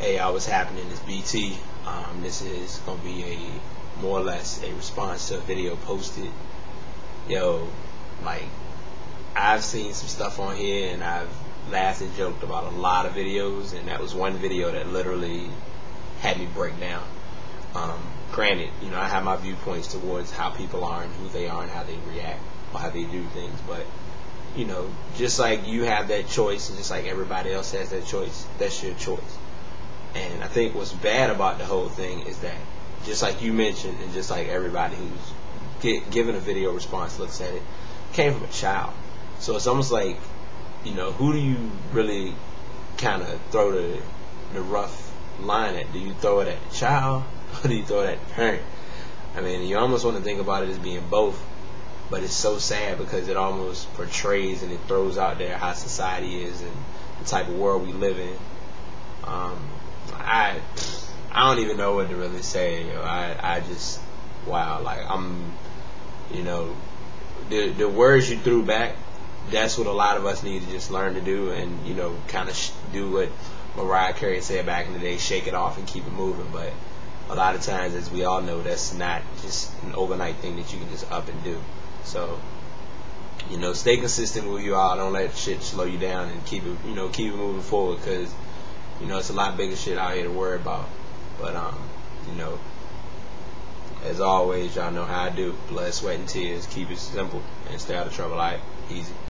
Hey, what's happening? It's BT. This is gonna be a more or less a response to a video posted. Yo, like I've seen some stuff on here and I've laughed and joked about a lot of videos, and that was one video that literally had me break down. Granted, I have my viewpoints towards how people are and who they are and how they react or how they do things, but just like you have that choice and just like everybody else has that choice, that's your choice. And I think what's bad about the whole thing is that, just like you mentioned, and just like everybody who's given a video response looks at it, came from a child. So it's almost like, who do you really kind of throw the rough line at? Do you throw it at the child, or do you throw it at the parent? I mean, you almost want to think about it as being both, but it's so sad because it almost portrays and it throws out there how society is and the type of world we live in. I don't even know what to really say. I just, wow, like the words you threw back, that's what a lot of us need to just learn to do, and kind of do what Mariah Carey said back in the day, shake it off and keep it moving. But a lot of times, as we all know, that's not just an overnight thing that you can just up and do. So stay consistent with you all. Don't let shit slow you down, and keep it keep it moving forward, because it's a lot bigger shit out here to worry about. But as always, y'all know how I do. Blood, sweat, and tears. Keep it simple and stay out of trouble. All right, easy.